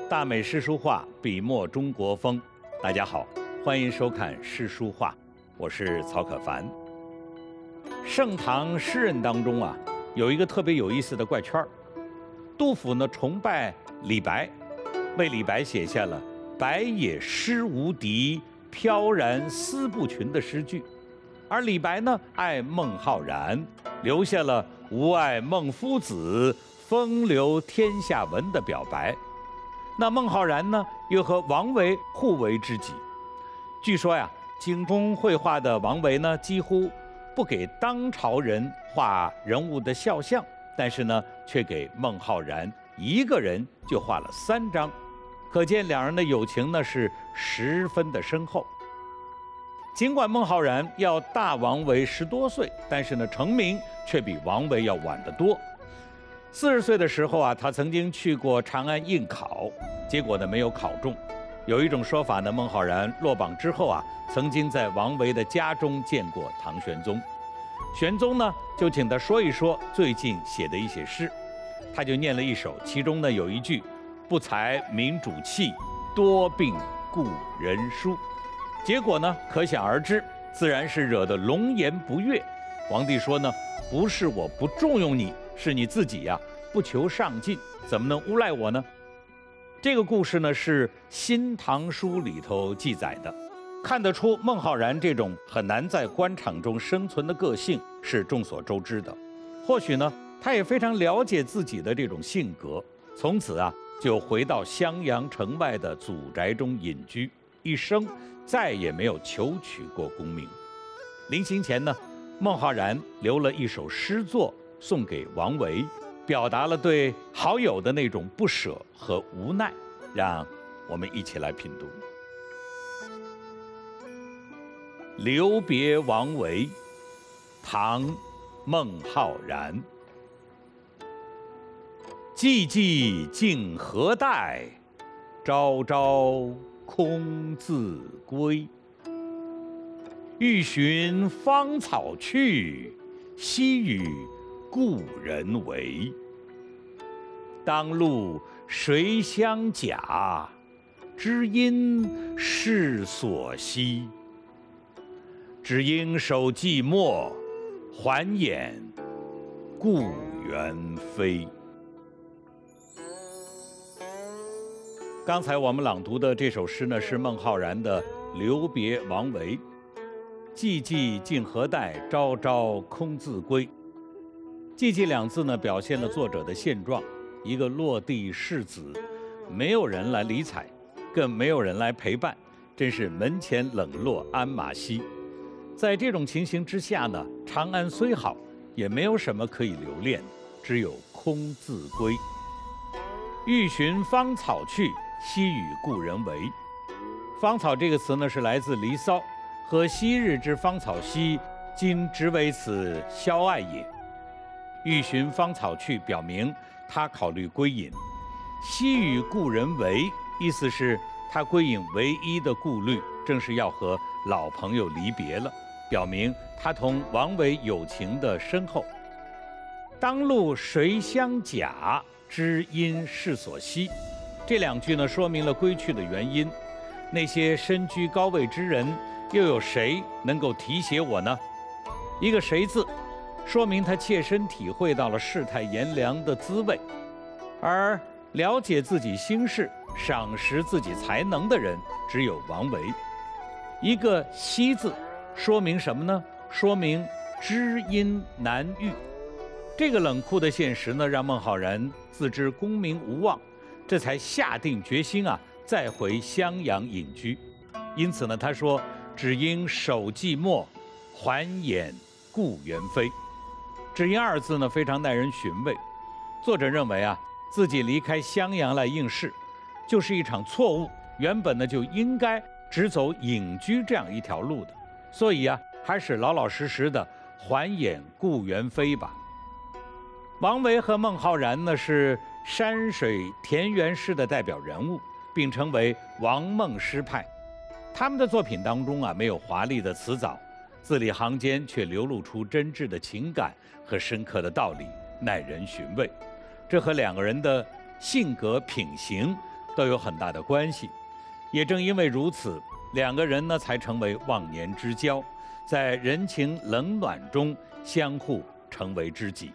大美诗书画，笔墨中国风。大家好，欢迎收看诗书画，我是曹可凡。盛唐诗人当中啊，有一个特别有意思的怪圈儿。杜甫呢崇拜李白，为李白写下了“白也诗无敌，飘然思不群”的诗句，而李白呢爱孟浩然，留下了“吾爱孟夫子，风流天下闻”的表白。那孟浩然呢，又和王维互为知己。据说呀，精通绘画的王维呢，几乎不给当朝人画人物的肖像，但是呢，却给孟浩然一个人就画了3张，可见两人的友情呢是十分的深厚。尽管孟浩然要大王维10多岁，但是呢，成名却比王维要晚得多。40岁的时候啊，他曾经去过长安应考，结果呢没有考中。有一种说法呢，孟浩然落榜之后啊，曾经在王维的家中见过唐玄宗，玄宗呢就请他说一说最近写的一些诗，他就念了一首，其中呢有一句“不才民主气，多病故人疏”，结果呢可想而知，自然是惹得龙颜不悦。皇帝说呢，不是我不重用你，是你自己呀不求上进，怎么能诬赖我呢？这个故事呢是《新唐书》里头记载的，看得出孟浩然这种很难在官场中生存的个性是众所周知的。或许呢，他也非常了解自己的这种性格，从此啊就回到襄阳城外的祖宅中隐居，一生再也没有求取过功名。临行前呢，孟浩然留了一首诗作送给王维，表达了对好友的那种不舍和无奈，让我们一起来品读。留别王维，唐·孟浩然。寂寂竟何待，朝朝空自归。欲寻芳草去，惜与故人违。当路谁相甲，知音是所惜。只应守寂寞，还掩故园飞。刚才我们朗读的这首诗呢，是孟浩然的《留别王维》。寂寂竟何待，朝朝空自归。寂寂2字呢，表现了作者的现状，一个落地士子，没有人来理睬，更没有人来陪伴，真是门前冷落鞍马稀。在这种情形之下呢，长安虽好，也没有什么可以留恋，只有空自归。欲寻芳草去，惜与故人违。芳草这个词呢，是来自《离骚》，和昔日之芳草稀，今只为此萧爱也。欲寻芳草去，表明他考虑归隐。惜与故人违，意思是他归隐唯一的顾虑，正是要和老朋友离别了，表明他同王维友情的深厚。当路谁相甲，知音是所惜。这2句呢，说明了归去的原因。那些身居高位之人，又有谁能够提携我呢？一个谁字，说明他切身体会到了世态炎凉的滋味。而了解自己心事，赏识自己才能的人，只有王维。一个惜字，说明什么呢？说明知音难遇。这个冷酷的现实呢，让孟浩然自知功名无望，这才下定决心啊，再回襄阳隐居。因此呢，他说：“只应守寂寞，还掩故园飞。”只因2字呢，非常耐人寻味。作者认为啊，自己离开襄阳来应试，就是一场错误，原本呢就应该只走隐居这样一条路的。所以啊，还是老老实实的还掩故园飞吧。王维和孟浩然呢，是山水田园诗的代表人物，并称为王孟诗派。他们的作品当中啊，没有华丽的辞藻，字里行间却流露出真挚的情感和深刻的道理，耐人寻味。这和2个人的性格品行都有很大的关系。也正因为如此，两个人呢才成为忘年之交，在人情冷暖中相互成为知己。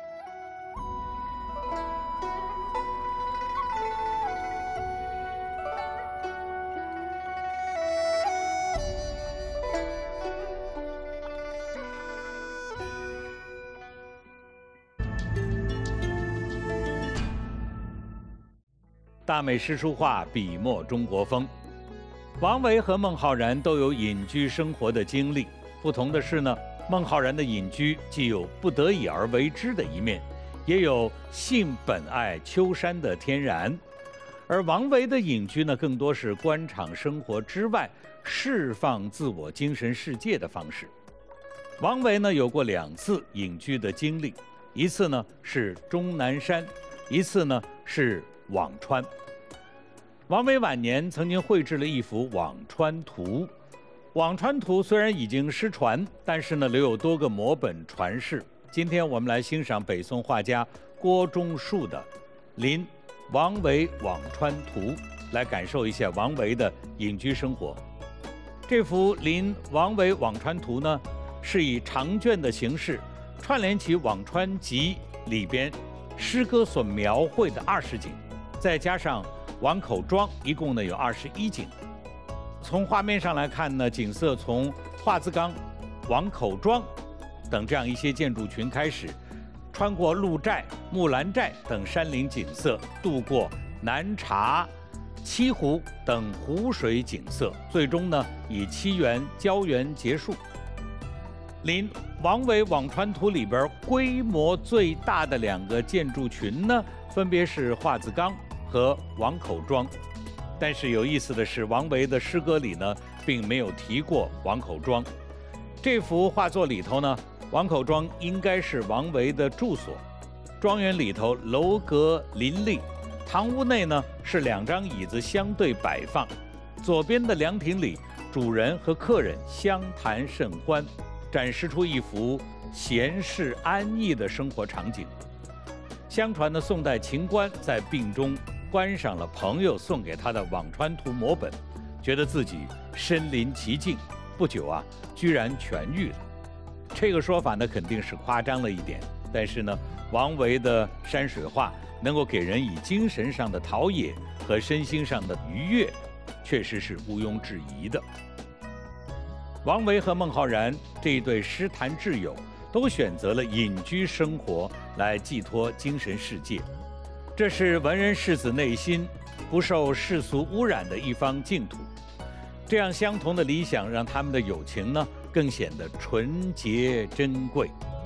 大美诗书画，笔墨中国风。王维和孟浩然都有隐居生活的经历，不同的是呢，孟浩然的隐居既有不得已而为之的一面，也有性本爱丘山的天然。而王维的隐居呢，更多是官场生活之外释放自我精神世界的方式。王维呢有过2次隐居的经历，一次呢是终南山，一次呢是辋川。王维晚年曾经绘制了一幅《辋川图》，辋川图虽然已经失传，但是呢留有多个摹本传世。今天我们来欣赏北宋画家郭忠树的《临王维辋川图》，来感受一下王维的隐居生活。这幅《临王维辋川图》呢，是以长卷的形式串联起《辋川集》里边诗歌所描绘的20景，再加上王口庄，一共呢有21景。从画面上来看呢，景色从华子岗、王口庄等这样一些建筑群开始，穿过鹿寨、木兰寨等山林景色，渡过南茶、七湖等湖水景色，最终呢以七园、郊园结束。临王维辋川图里边规模最大的2个建筑群呢，分别是华子岗和王口庄。但是有意思的是，王维的诗歌里呢，并没有提过王口庄。这幅画作里头呢，王口庄应该是王维的住所。庄园里头楼阁林立，堂屋内呢是2张椅子相对摆放，左边的凉亭里，主人和客人相谈甚欢，展示出一幅闲适安逸的生活场景。相传呢，宋代秦观在病中观赏了朋友送给他的《辋川图》摹本，觉得自己身临其境，不久啊，居然痊愈了。这个说法呢，肯定是夸张了一点，但是呢，王维的山水画能够给人以精神上的陶冶和身心上的愉悦，确实是毋庸置疑的。王维和孟浩然这一对诗坛挚友，都选择了隐居生活来寄托精神世界，这是文人士子内心不受世俗污染的一方净土。这样相同的理想，让他们的友情呢更显得纯洁珍贵。